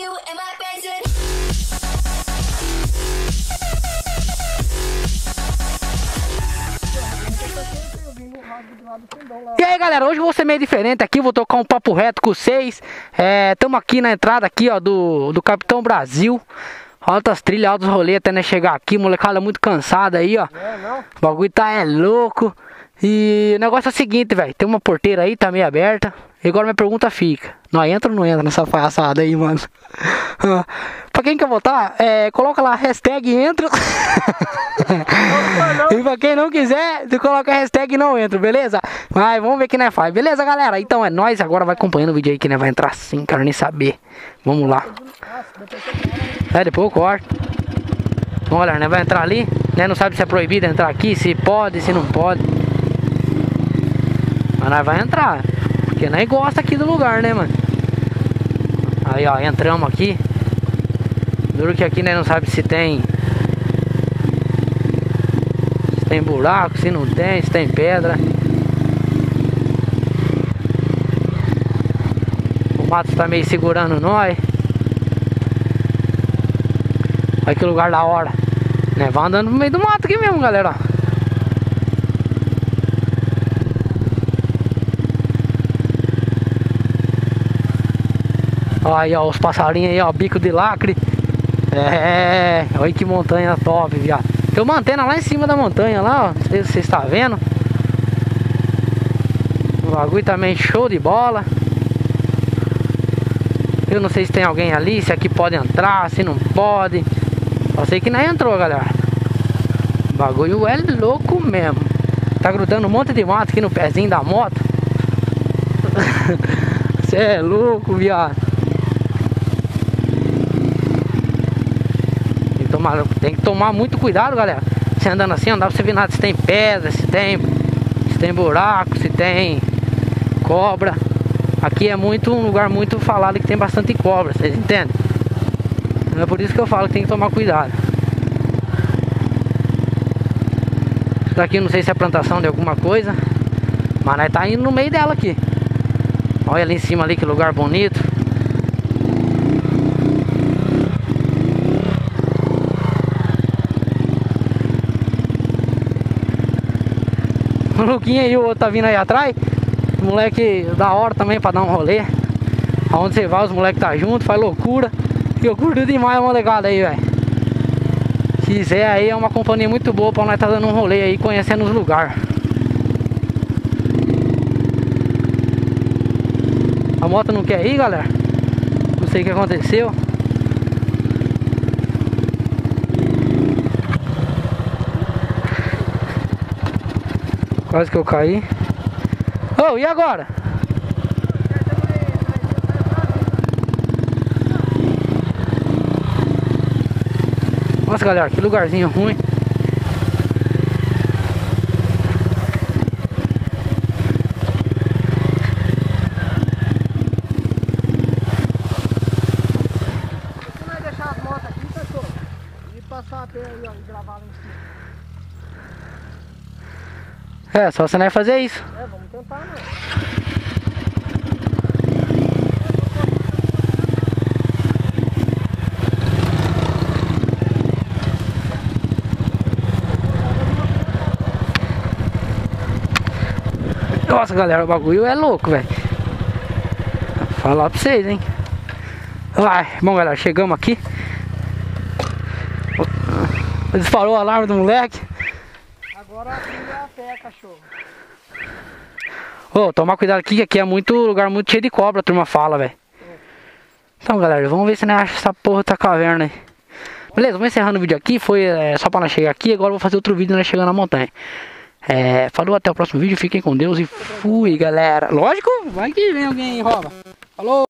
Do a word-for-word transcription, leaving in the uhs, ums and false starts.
E aí galera, hoje eu vou ser meio diferente aqui, vou tocar um papo reto com vocês. Estamos aqui na entrada aqui, ó, do, do Capitão Brasil. Altas trilhas, altos rolês até nós chegar aqui, molecada muito cansada aí, ó. É, não? O bagulho tá é louco. E o negócio é o seguinte, velho, tem uma porteira aí, tá meio aberta. E agora minha pergunta fica: nós entra ou não entra nessa palhaçada aí, mano? Pra quem quer votar, é, coloca lá hashtag entra. E pra quem não quiser, tu coloca a hashtag não entra, beleza? Mas vamos ver o que nós faz, beleza, galera? Então é nóis, agora vai acompanhando o vídeo aí que nós vai entrar sim, quero nem saber. Vamos lá. É, depois eu corto. Bom, galera, nós vai entrar ali, né? Não sabe se é proibido entrar aqui, se pode, se não pode. Mas nós vai entrar, porque nós gosta aqui do lugar, né, mano? Aí, ó, entramos aqui. Duro que aqui nós não sabe se tem Se tem buraco, se não tem, se tem pedra. O mato tá meio segurando nós. Olha que lugar da hora, né? Vai andando no meio do mato aqui mesmo, galera. Aí, ó, os passarinhos aí, ó, bico de lacre. É, olha que montanha top, viado. Tem uma antena lá em cima da montanha, lá, ó. Não sei se você está vendo. O bagulho também show de bola. Eu não sei se tem alguém ali, se aqui pode entrar, se não pode. Só sei que não entrou, galera. O bagulho é louco mesmo. Tá grudando um monte de mato aqui no pezinho da moto. Você é louco, viado. Tem que tomar, tem que tomar muito cuidado, galera. Você andando assim, não dá pra você ver nada se tem pedra, se tem, se tem buraco, se tem cobra. Aqui é muito um lugar muito falado que tem bastante cobra, vocês entendem? É por isso que eu falo que tem que tomar cuidado. Isso daqui eu não sei se é plantação de alguma coisa, mas nós tá indo no meio dela aqui. Olha ali em cima ali, que lugar bonito. O Luquinha e o outro tá vindo aí atrás. Moleque da hora também pra dar um rolê. Aonde você vai, os moleques tá junto, faz loucura. E eu curto demais a molecada aí, velho. Se quiser aí, é uma companhia muito boa pra nós tá dando um rolê aí, conhecendo os lugares. A moto não quer ir, galera. Não sei o que aconteceu. Quase que eu caí. Oh, e agora? Nossa, galera, que lugarzinho ruim. Você vai deixar as motos aqui, pessoal? E passar a pé aí, ó, e gravar lá em cima. É, só você não vai fazer isso. É, vamos tentar, né? Nossa, galera, o bagulho é louco, velho. Falar pra vocês, hein. Vai, bom, galera, chegamos aqui. Disparou o alarme do moleque. Agora atira a pé, cachorro. Ô, oh, tomar cuidado aqui, que aqui é muito lugar muito cheio de cobra, a turma fala, velho. Então, galera, vamos ver se nós achamos essa porra da caverna aí. Beleza, vamos encerrando o vídeo aqui. Foi é, só pra nós chegar aqui. Agora eu vou fazer outro vídeo nós chegando na montanha. É, falou, até o próximo vídeo. Fiquem com Deus e fui, galera. Lógico, vai que vem alguém e rouba. Falou!